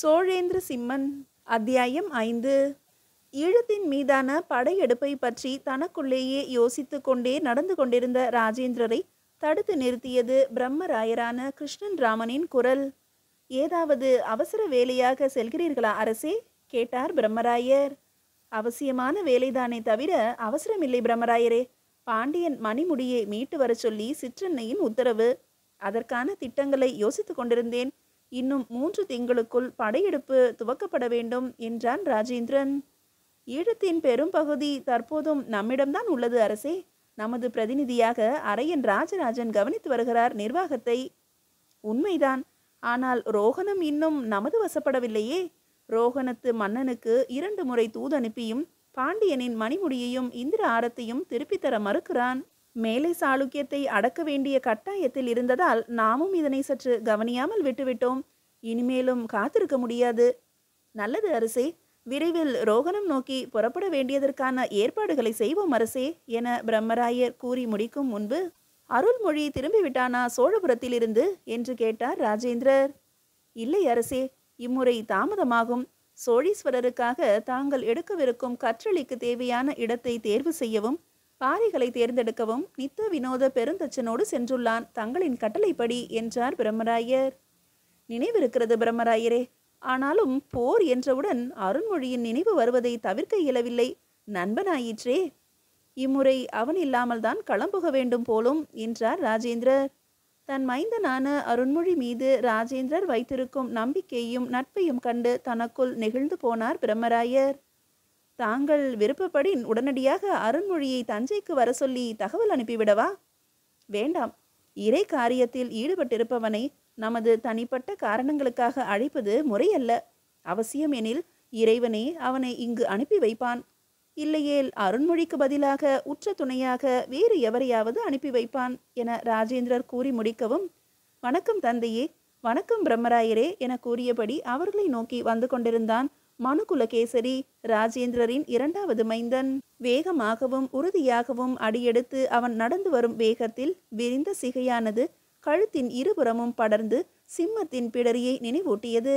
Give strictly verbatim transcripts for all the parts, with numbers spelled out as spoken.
சோழேந்திர சிம்மன் அத்தியாயம் ஐந்து. ஈழத்தின் மீதான படையெடுப்பை பற்றி தனக்குள்ளேயே யோசித்து கொண்டே நடந்து கொண்டிருந்த ராஜேந்திரரை தடுத்து நிறுத்தியது பிரம்மராயரான கிருஷ்ணன் ராமனின் குரல். ஏதாவது அவசர வேலையாக செல்கிறீர்களா அரசே? கேட்டார் பிரம்மராயர். அவசியமான வேலைதானே தவிர அவசரமில்லை பிரம்மராயரே. பாண்டியன் மணிமுடியை மீட்டு வர சொல்லி சிற்றன்னையின் உத்தரவு. அதற்கான திட்டங்களை யோசித்து கொண்டிருந்தேன். இன்னும் மூன்று திங்களுக்குள் படையெடுப்பு துவக்கப்பட வேண்டும் என்றான் ராஜேந்திரன். ஈழத்தின் பெரும் பகுதி தற்போதும் நம்மிடம்தான் உள்ளது அரசே. நமது பிரதிநிதியாக அரையன் ராஜராஜன் கவனித்து வருகிறார் நிர்வாகத்தை. உண்மைதான். ஆனால் ரோகணம் இன்னும் நமது வசப்படவில்லையே. ரோகணத்து மன்னனுக்கு இரண்டு முறை தூதனுப்பியும் பாண்டியனின் மணிமுடியையும் இந்திர ஆரத்தையும் திருப்பித் தர மறுக்கிறான். மேலை சாளுக்கியத்தை அடக்க வேண்டிய கட்டாயத்தில் இருந்ததால் நாமும் இதனை சற்று கவனியாமல் விட்டுவிட்டோம். இனிமேலும் காத்திருக்க முடியாது. நல்லது அரசே. விரைவில் ரோகணம் நோக்கி புறப்பட வேண்டியதற்கான ஏற்பாடுகளை செய்வோம் அரசே என பிரம்மராயர் கூறி முடிக்கும் முன்பு, அருள்மொழி திரும்பிவிட்டானா சோழபுரத்திலிருந்து என்று கேட்டார் ராஜேந்திரர். இல்லை அரசே, இம்முறை தாமதமாகும். சோழீஸ்வரருக்காக தாங்கள் எடுக்கவிருக்கும் கற்றளிக்கு தேவையான இடத்தை தேர்வு செய்யவும் பாரிகளை தேர்ந்தெடுக்கவும் நித்த வினோத பெருந்தச்சனோடு சென்றுள்ளான் தங்களின் கட்டளைப்படி என்றார் பிரம்மராயர். நினைவிருக்கிறது பிரம்மராயரே. ஆனாலும் போர் என்றவுடன் அருண்மொழியின் நினைவு வருவதை தவிர்க்க இயலவில்லை. நண்பனாயிற்றே. இம்முறை அவன் இல்லாமல் தான் களம்புக வேண்டும் போலும் என்றார் ராஜேந்திரர். தன் மைந்தனான அருண்மொழி மீது ராஜேந்திரர் வைத்திருக்கும் நம்பிக்கையும் நட்பையும் கண்டு தனக்குள் நெகிழ்ந்து போனார் பிரம்மராயர். தாங்கள் விருப்பப்படி உடனடியாக அருண்மொழியை தஞ்சைக்கு வர சொல்லி தகவல் அனுப்பிவிடவா? வேண்டாம். இறை காரியத்தில் ஈடுபட்டிருப்பவனை நமது தனிப்பட்ட காரணங்களுக்காக அழைப்பது முறையல்ல. அவசியம் எனில் இறைவனே அவனை இங்கு அனுப்பி வைப்பான். இல்லையேல் அருண்மொழிக்கு பதிலாக உற்ற துணையாக வேறு எவரையாவது அனுப்பி வைப்பான் என ராஜேந்திரர் கூறி முடிக்கவும், வணக்கம் தந்தையே, வணக்கம் பிரம்மராயரே என கூறியபடி அவர்களை நோக்கி வந்து கொண்டிருந்தான் மனுகுலகேசரி, ராஜேந்திரரின் இரண்டாவது மைந்தன். வேகமாகவும் உறுதியாகவும் அடியெடுத்து அவன் நடந்து வரும் வேகத்தில் விரிந்த சிகையானது கழுத்தின் இருபுறமும் படர்ந்து சிம்மத்தின் பிடரியை நினைவூட்டியது.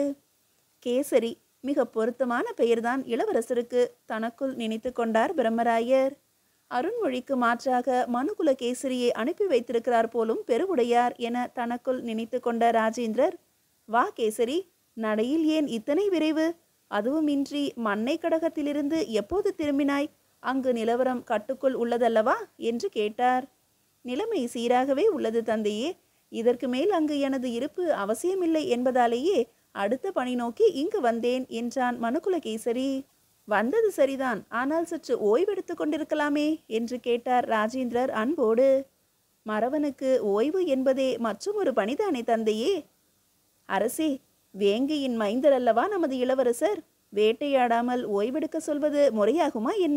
கேசரி, மிக பொருத்தமான பெயர்தான் இளவரசருக்கு, தனக்குள் நினைத்து கொண்டார் பிரம்மராயர். அருண்மொழிக்கு மாற்றாக மனுகுலகேசரியை அனுப்பி வைத்திருக்கிறார் போலும் பெருவுடையார் என தனக்குள் நினைத்து கொண்ட ராஜேந்திரர், வா கேசரி, நடையில் ஏன் இத்தனை விரைவு? அதுவுமின்றி மண்ணை கடகத்திலிருந்து எப்போது திரும்பினாய்? அங்கு நிலவரம் கட்டுக்குள் உள்ளதல்லவா என்று கேட்டார். நிலைமை சீராகவே உள்ளது தந்தையே. இதற்கு மேல் அங்கு எனது இருப்பு அவசியமில்லை என்பதாலேயே அடுத்த பணி நோக்கி இங்கு வந்தேன் என்றான் மனுகுலகேசரி. வந்தது சரிதான், ஆனால் சற்று ஓய்வெடுத்து கொண்டிருக்கலாமே என்று கேட்டார் ராஜேந்திரர் அன்போடு. மறவனுக்கு ஓய்வு என்பதே மற்றும் ஒரு பணிதானே தந்தையே. அரசே, வேங்கையின் மைந்தர் அல்லவா நமது இளவரசர். வேட்டையாடாமல் ஓய்வெடுக்க சொல்வது முறையாகுமா என்ன?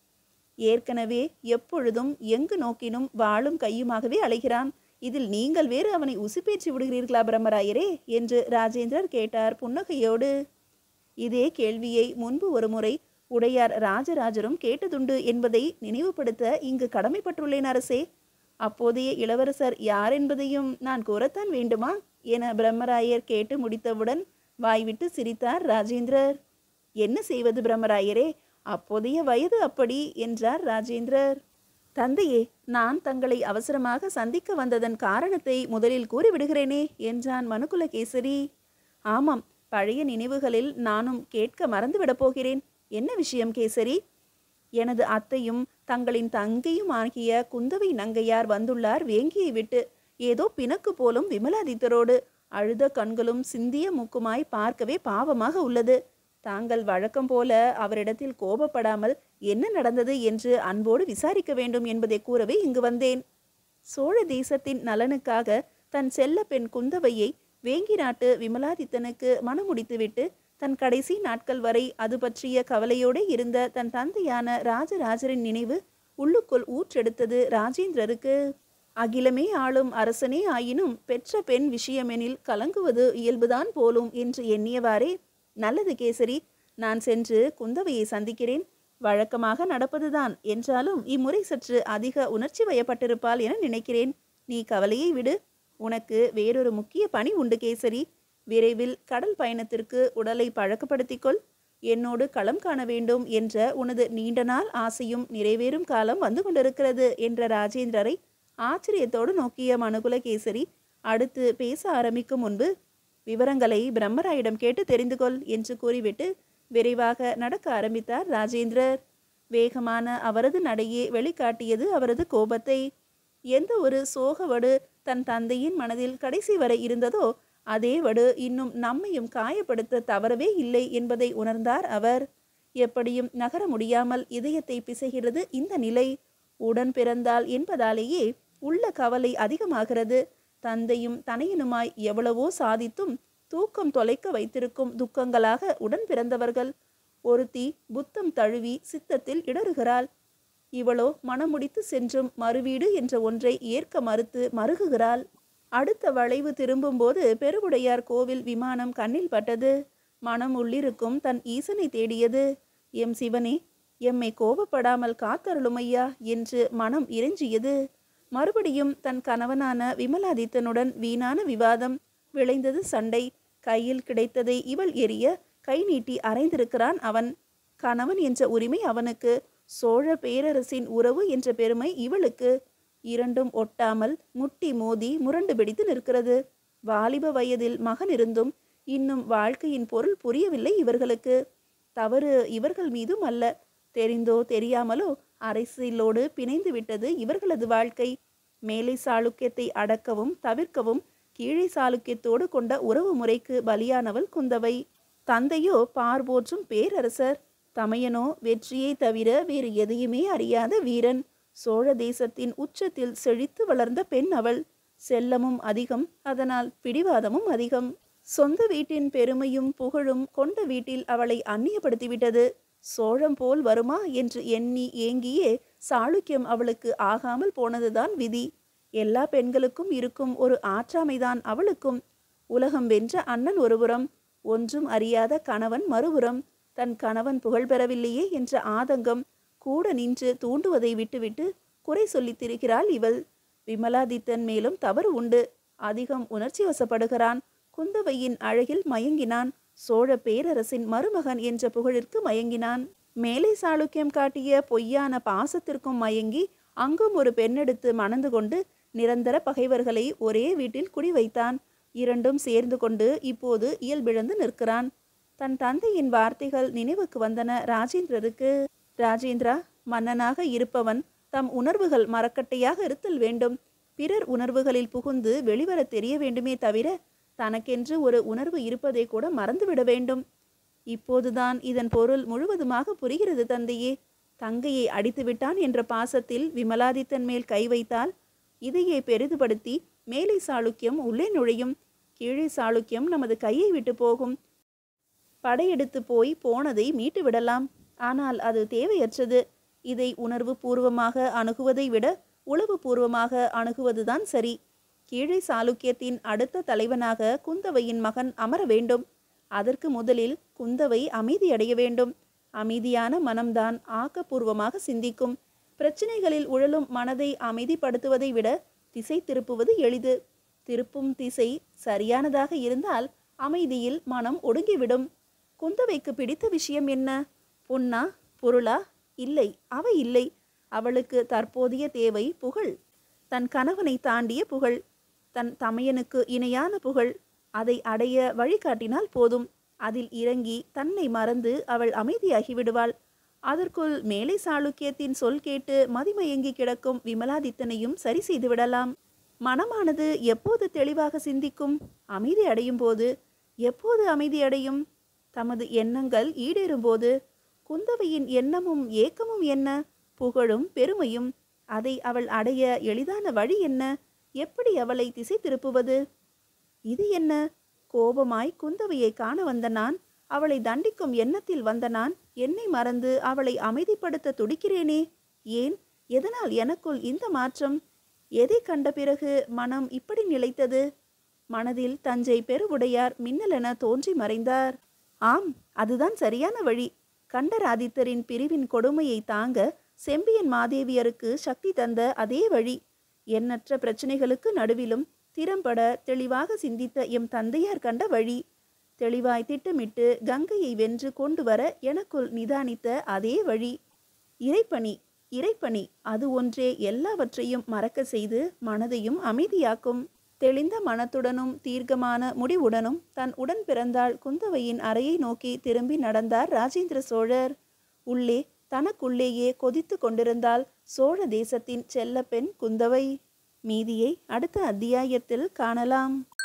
ஏற்கனவே எப்பொழுதும் எங்கு நோக்கினும் வாளும் கையுமாகவே அலைகிறான். இதில் நீங்கள் வேறு அவனை உசுப்பேற்றி விடுகிறீர்களா பிரம்மராயரே என்று ராஜேந்திரர் கேட்டார் புன்னகையோடு. இதே கேள்வியை முன்பு ஒரு முறை உடையார் ராஜராஜரும் கேட்டதுண்டு என்பதை நினைவுபடுத்த இங்கு கடமைப்பட்டுள்ளேன் அரசே. அப்போதைய இளவரசர் யார் என்பதையும் நான் கூறத்தான் வேண்டுமா என பிரம்மராயர் கேட்டு முடித்தவுடன் வாய்விட்டு சிரித்தார் ராஜேந்திரர். என்ன செய்வது பிரம்மராயரே, அப்போதைய வயது அப்படி என்றார் ராஜேந்திரர். தந்தையே, நான் தங்களை அவசரமாக சந்திக்க வந்ததன் காரணத்தை முதலில் கூறிவிடுகிறேனே என்றான் மனுகுலகேசரி. ஆமாம், பழைய நினைவுகளில் நானும் கேட்க மறந்துவிடப் போகிறேன். என்ன விஷயம் கேசரி? எனது அத்தையும் தங்களின் தங்கையும் ஆகிய குந்தவை நங்கையார் வந்துள்ளார் வேங்கியை விட்டு. ஏதோ பிணக்கு போலும் விமலாதித்தரோடு. அழுத கண்களும் சிந்திய மூக்குமாய் பார்க்கவே பாவமாக உள்ளது. தாங்கள் வழக்கம் போல அவரிடத்தில் கோபப்படாமல் என்ன நடந்தது என்று அன்போடு விசாரிக்க வேண்டும் என்பதை கூறவே இங்கு வந்தேன். சோழ தேசத்தின் நலனுக்காக தன் செல்ல பெண் குந்தவையை வேங்கி நாட்டு விமலாதித்தனுக்கு மணமுடித்துவிட்டு தன் கடைசி நாட்கள் வரை அது பற்றிய கவலையோடு இருந்த தன் தந்தையான ராஜராஜரின் நினைவு உள்ளுக்குள் ஊற்றெடுத்தது ராஜேந்திரருக்கு. அகிலமே ஆளும் அரசனே ஆயினும் பெற்ற பெண் விஷயமெனில் கலங்குவது இயல்புதான் போலும் என்று எண்ணியவாறே, நல்லது கேசரி, நான் சென்று குந்தவையை சந்திக்கிறேன். வழக்கமாக நடப்பதுதான் என்றாலும் இம்முறை சற்று அதிக உணர்ச்சி வயப்பட்டிருப்பாள் என நினைக்கிறேன். நீ கவலையை விடு. உனக்கு வேறொரு முக்கிய பணி உண்டு கேசரி. விரைவில் கடல் பயணத்திற்கு உடலை பழக்கப்படுத்திக்கொள். என்னோடு களம் காண வேண்டும் என்ற உனது நீண்ட நாள் ஆசையும் நிறைவேறும் காலம் வந்து கொண்டிருக்கிறது என்ற ராஜேந்திரரை ஆச்சரியத்தோடு நோக்கிய மனுகுலகேசரி அடுத்து பேச ஆரம்பிக்கும் முன்பு, விவரங்களை பிரம்மராயிடம் கேட்டு தெரிந்து கொள் என்று கூறிவிட்டு விரைவாக நடக்க ஆரம்பித்தார் ராஜேந்திரர். வேகமான அவரது நடையே வெளிக்காட்டியது அவரது கோபத்தை. எந்த ஒரு சோகவடு தன் தந்தையின் மனதில் கடைசி வரை இருந்ததோ அதே வடு இன்னும் நம்மையும் காயப்படுத்த தவறவே இல்லை என்பதை உணர்ந்தார் அவர். எப்படியும் நகர முடியாமல் இதயத்தை பிசைகிறது இந்த நிலை. உடன் பிறந்தால் என்பதாலேயே உள்ள கவலை அதிகமாகிறது. தந்தையும் தனையனுமாய் எவ்வளவோ சாதித்தும் தூக்கம் தொலைக்க வைத்திருக்கும் துக்கங்களாக உடன் பிறந்தவர்கள். ஒருத்தி புத்தம் தழுவி சித்தத்தில் இடறுகிறாள். இவளோ மனமுடித்து சென்றும் மறுவீடு என்ற ஒன்றை ஏற்க மறுத்து மறுகுகிறாள். அடுத்த வளைவு திரும்பும் போது பெருவுடையார் கோவில் விமானம் கண்ணில் பட்டது. மனம் உள்ளிருக்கும் தன் ஈசனை தேடியது. எம் சிவனே, எம்மை கோபப்படாமல் காத்தருளுமையா என்று மனம் இறைஞ்சியது. மறுபடியும் தன் கணவனான விமலாதித்தனுடன் வீணான விவாதம். விளைந்தது சண்டை. கையில் கிடைத்ததை இவள் எரிய கை நீட்டி அறைந்திருக்கிறான் அவன். கணவன் என்ற உரிமை அவனுக்கு, சோழ பேரரசின் உறவு என்ற பெருமை இவளுக்கு. இரண்டும் ஒட்டாமல் முட்டி மோதி முரண்டு பிடித்து நிற்கிறது. வாலிப வயதில் மகன் இருந்தும் இன்னும் வாழ்க்கையின் பொருள் புரியவில்லை இவர்களுக்கு. தவறு இவர்கள் மீதும் அல்ல, தெரிந்தோ தெரியாமலோ அரசியலோடு பிணைந்து விட்டது இவர்களது வாழ்க்கை. மேலை சாளுக்கியத்தை அடக்கவும் தவிர்க்கவும் கீழே சாளுக்கியத்தோடு கொண்ட உறவு முறைக்கு பலியானவள் குந்தவை. தந்தையோ பார்போற்றும் பேரரசர். தமையனோ வெற்றியை தவிர வேறு எதையுமே அறியாத வீரன். சோழ தேசத்தின் உச்சத்தில் செழித்து வளர்ந்த பெண் அவள். செல்லமும் அதிகம், அதனால் பிடிவாதமும் அதிகம். சொந்த வீட்டின் பெருமையும் புகழும் கொண்ட வீட்டில் அவளை அந்நியப்படுத்திவிட்டது. சோழம் போல் வருமா என்று எண்ணி ஏங்கியே சாளுக்கியம் அவளுக்கு ஆகாமல் போனதுதான் விதி. எல்லா பெண்களுக்கும் இருக்கும் ஒரு ஆற்றாமைதான் அவளுக்கும். உலகம் வென்ற அண்ணன் ஒருபுறம், ஒன்றும் அறியாத கணவன் மறுபுறம். தன் கணவன் புகழ் பெறவில்லையே என்ற ஆதங்கம் கூட நின்று தூண்டுவதை விட்டுவிட்டு குறை சொல்லித் திரிகிறாள் இவள். விமலாதித்தன் மேலும் தவறு உண்டு. அதிகம் உணர்ச்சி வசப்படுகிறான். குந்தவையின் அழகில் மயங்கினான். சோழ பேரரசின் மருமகன் என்ற புகழிற்கு மயங்கினான். மேலை சாளுக்கியம் காட்டிய பொய்யான பாசத்திற்கும் மயங்கி அங்கும் ஒரு பெண்ணெடுத்து மணந்து கொண்டு நிரந்தர பகைவர்களை ஒரே வீட்டில் குடி வைத்தான். இரண்டும் சேர்ந்து கொண்டு இப்போது இயல்பிழந்து நிற்கிறான். தன் தந்தையின் வார்த்தைகள் நினைவுக்கு வந்தன ராஜேந்திரருக்கு. ராஜேந்திரா, மன்னனாக இருப்பவன் தம் உணர்வுகள் மரக்கட்டையாக இருத்தல் வேண்டும். பிறர் உணர்வுகளில் புகுந்து வெளிவர தெரிய வேண்டுமே தவிர தனக்கென்று ஒரு உணர்வு இருப்பதை கூட மறந்துவிட வேண்டும். இப்போதுதான் இதன் பொருள் முழுவதுமாக புரிகிறது தந்தையே. தங்கையை அடித்து விட்டான் என்ற பாசத்தில் விமலாதித்தன் மேல் கை வைத்தால் இதையே பெரிதுபடுத்தி மேலை சாளுக்கியம் உள்ளே நுழையும். கீழே சாளுக்கியம் நமது கையை விட்டு போகும். படையெடுத்து போய் போனதை மீட்டு விடலாம். ஆனால் அது தேவையற்றது. இதை உணர்வு பூர்வமாக அணுகுவதை விட உளவு பூர்வமாக அணுகுவதுதான் சரி. கீழே சாளுக்கியத்தின் அடுத்த தலைவனாக குந்தவையின் மகன் அமர வேண்டும். அதற்கு முதலில் குந்தவை அமைதியடைய வேண்டும். அமைதியான மனம்தான் ஆக்கப்பூர்வமாக சிந்திக்கும். பிரச்சனைகளில் உழலும் மனதை அமைதிப்படுத்துவதை விட திசை திருப்புவது எளிது. திருப்பும் திசை சரியானதாக இருந்தால் அமைதியில் மனம் ஒடுங்கிவிடும். குந்தவைக்கு பிடித்த விஷயம் என்ன? பொன்னா, பொருளா? இல்லை, அவை இல்லை. அவளுக்கு தற்போதைய தேவை புகழ். தன் கணவனை தாண்டிய புகழ், தன் தமையனுக்கு இணையான புகழ். அதை அடைய வழிகாட்டினால் போதும். அதில் இறங்கி தன்னை மறந்து அவள் அமைதியாகி விடுவாள். அதற்குள் மேலை சாளுக்கியத்தின் சொல் கேட்டு மதிமயங்கி கிடக்கும் விமலாதித்தனையும் சரி செய்து விடலாம். மனமானது எப்போது தெளிவாக சிந்திக்கும்? அமைதி அடையும் போது. எப்போது அமைதி அடையும்? தமது எண்ணங்கள் ஈடேறும் போது. குந்தவையின் எண்ணமும் ஏக்கமும் என்ன? புகழும் பெருமையும். அதை அவள் அடைய எளிதான வழி என்ன? எப்படி அவளை திசை திருப்புவது? இது என்ன? கோபமாய் குந்தவையை காண வந்த நான், அவளை தண்டிக்கும் எண்ணத்தில் வந்த நான், என்னை மறந்து அவளை அமைதிப்படுத்த துடிக்கிறேனே. ஏன்? எதனால் எனக்குள் இந்த மாற்றம்? எதை கண்ட பிறகு மனம் இப்படி நிலைத்தது? மனதில் தஞ்சை பெருவுடையார் மின்னலென தோன்றி மறைந்தார். ஆம், அதுதான் சரியான வழி. கண்டராதித்தரின் பிரிவின் கொடுமையை தாங்க செம்பியன் மாதேவியருக்கு சக்தி தந்த அதே வழி. எண்ணற்ற பிரச்சனைகளுக்கு நடுவிலும் திறம்பட தெளிவாக சிந்தித்த எம் தந்தையார் கண்ட வழி. தெளிவாய் திட்டமிட்டு கங்கையை வென்று கொண்டு வர எனக்குள் நிதானித்த அதே வழி. இறைப்பணி இறைப்பணி அது ஒன்றே எல்லாவற்றையும் மறக்க செய்து மனதையும் அமைதியாக்கும். தெளிந்த மனத்துடனும் தீர்க்கமான முடிவுடனும் தன் உடன் பிறந்தாள் குந்தவையின் அறையை நோக்கி திரும்பி நடந்தார் ராஜேந்திர சோழர். உள்ளே தனக்குள்ளேயே கொதித்து கொண்டிருந்தாள் சோழ தேசத்தின் செல்ல பெண் குந்தவை. மீதியை அடுத்த அத்தியாயத்தில் காணலாம்.